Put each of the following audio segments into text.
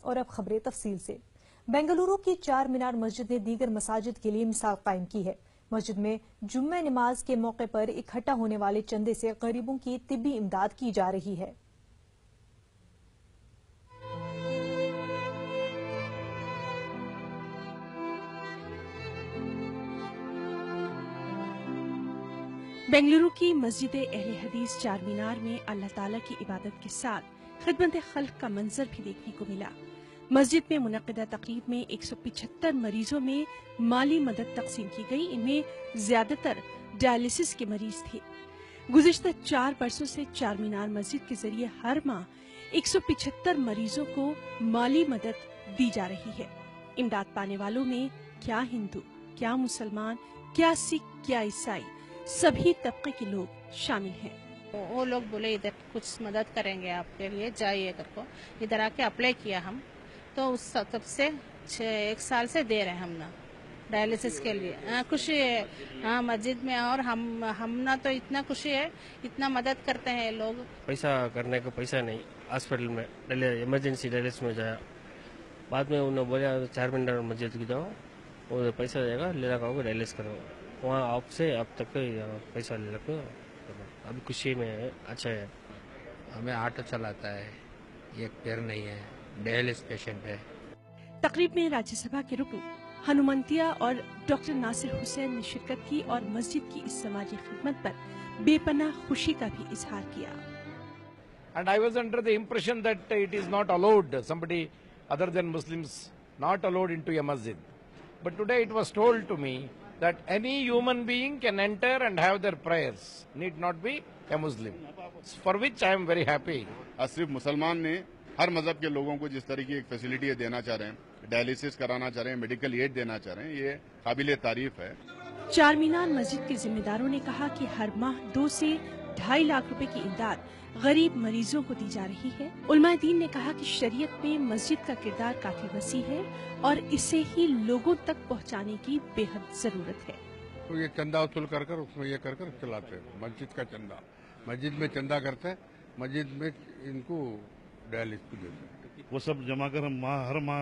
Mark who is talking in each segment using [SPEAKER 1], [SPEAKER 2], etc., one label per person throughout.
[SPEAKER 1] اور اب خبریں تفصیل سے۔ بنگلورو کی چار مینار مسجد نے دیگر مساجد کے لیے مثال قائم کی ہے۔ مسجد میں جمعہ نماز کے موقع پر اکٹھا ہونے والے چندے سے غریبوں کی طبی امداد کی جا رہی ہے۔
[SPEAKER 2] بنگلورو کی مسجد اہل حدیث چار مینار میں اللہ تعالیٰ کی عبادت کے ساتھ خدمت خلق کا منظر بھی دیکھنے کو ملا۔ مسجد میں منعقدہ تقریب میں 175 مریضوں میں مالی مدد تقسیم کی گئی۔ ان میں زیادہ تر ڈائلسس کے مریض تھے۔ گزشتہ 4 برسوں سے چار مینار مسجد کے ذریعے ہر ماہ 175 مریضوں کو مالی مدد دی جا رہی ہے۔ امداد پانے والوں میں کیا ہندو، کیا مسلمان، کیا سکھ، کیا عیسائی، سبھی طبقے کے لوگ شامل ہیں۔
[SPEAKER 3] وہ لوگ بولے ادھر کچھ مدد کریں گے آپ کے لیے، جائیے کر کو ادھر آ کے اپلائی کیا ہم تو اس تب سے 1 سال سے دے رہے ہیں ہم نا ڈائلسس کے لیے۔ خوشی ہے ہاں مسجد میں، اور ہم نا تو اتنا خوشی ہے، اتنا مدد کرتے ہیں لوگ۔
[SPEAKER 4] پیسہ کرنے کا پیسہ نہیں، ہاسپٹل میں ایمرجنسی ڈائلسس میں جایا، بعد میں انہوں نے بولا چار مینار مسجد کی جاؤ، وہ پیسہ دے گا، لے لگاؤ گے ڈائلس کرو، وہاں آپ سے اب تک پیسہ لے لگو۔ ابھی خوشی میں اچھا ہے۔
[SPEAKER 5] ہمیں آٹو چلاتا ہے، ایک پیر نہیں ہے، ڈائلس پیشنٹ ہے۔
[SPEAKER 2] تقریب میں راجیہ سبھا کے رکن ہنومنتیا اور ڈاکٹر ناصر حسین نے شرکت کی اور مسجد کی اس سماجی خدمت پر بے پناہ خوشی کا بھی اظہار کیا۔
[SPEAKER 6] And I was under the impression that it is not allowed, somebody other than Muslims not allowed into a masjid. But today it was told to me that any human being can enter and have their prayers, need not be a Muslim, for which I am very happy.
[SPEAKER 7] صرف مسلمان نے ہر مذہب کے لوگوں کو جس طرح کی ایک فیسلٹی دینا چاہ رہے ہیں، ڈائلسس کرانا چاہ رہے ہیں، میڈیکل ایڈ دینا چاہ رہے ہیں، یہ قابل تعریف ہے۔
[SPEAKER 2] چار مینار مسجد کے ذمہ داروں نے کہا کہ ہر ماہ 2 سے 2.5 لاکھ روپے کی امداد غریب مریضوں کو دی جا رہی ہے۔ علماء دین نے کہا کہ شریعت میں مسجد کا کردار کافی وسیع ہے اور اسے ہی لوگوں تک پہنچانے کی بے حد ضرورت ہے۔
[SPEAKER 8] تو یہ چندہ وصول کر اس میں یہ کر چلاتے ہیں مسجد کا چندہ، مسجد میں چندہ کرتے ہیں، مسجد میں ان کو ڈائلس کو دیتے ہیں۔
[SPEAKER 9] وہ سب جمع کر ہم ہر ماہ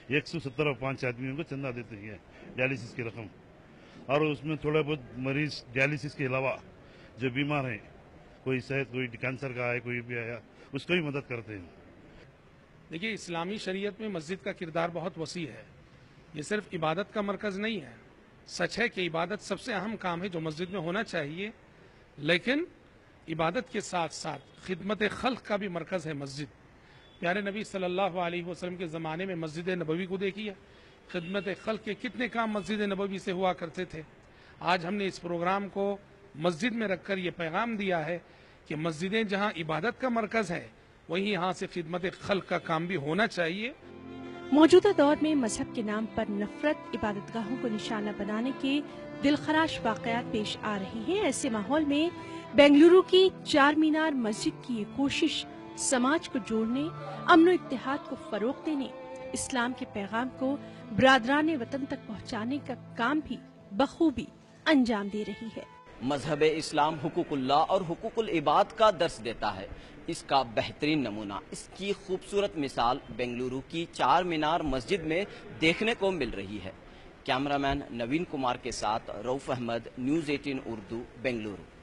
[SPEAKER 9] 175 آدمیوں کو چندہ دیتے ہیں ڈائلسس کی رقم، اور اس میں تھوڑا بہت مریض ڈائلسس کے علاوہ جو بیمار ہیں، کوئی صحت، کوئی کینسر کا ہے، کوئی بھی آیا، اس کو بھی مدد کرتے ہیں۔
[SPEAKER 10] دیکھیے اسلامی شریعت میں مسجد کا کردار بہت وسیع ہے، یہ صرف عبادت کا مرکز نہیں ہے۔ سچ ہے کہ عبادت سب سے اہم کام ہے جو مسجد میں ہونا چاہیے، لیکن عبادت کے ساتھ ساتھ خدمت خلق کا بھی مرکز ہے مسجد۔ پیارے نبی صلی اللہ علیہ وسلم کے زمانے میں مسجد نبوی کو دیکھیے، خدمت خلق کے کتنے کام مسجد نبوی سے ہوا کرتے تھے۔ آج ہم نے اس پروگرام کو مسجد میں رکھ کر یہ پیغام دیا ہے کہ مسجدیں جہاں عبادت کا مرکز ہے، وہیں یہاں سے خدمت خلق کا کام بھی ہونا چاہیے۔
[SPEAKER 2] موجودہ دور میں مذہب کے نام پر نفرت، عبادت گاہوں کو نشانہ بنانے کے دلخراش واقعات پیش آ رہی ہیں۔ ایسے ماحول میں بنگلورو کی چار مینار مسجد کی یہ کوشش سماج کو جوڑنے، امن و اتحاد کو فروغ دینے، اسلام کے پیغام کو برادران وطن تک پہنچانے کا کام بھی بخوبی انجام دے رہی ہے۔
[SPEAKER 11] مذہب اسلام حقوق اللہ اور حقوق العباد کا درس دیتا ہے۔ اس کا بہترین نمونہ، اس کی خوبصورت مثال بنگلورو کی چار مینار مسجد میں دیکھنے کو مل رہی ہے۔ کیمرامین نوین کمار کے ساتھ رؤف احمد، نیوز 18 اردو، بنگلورو۔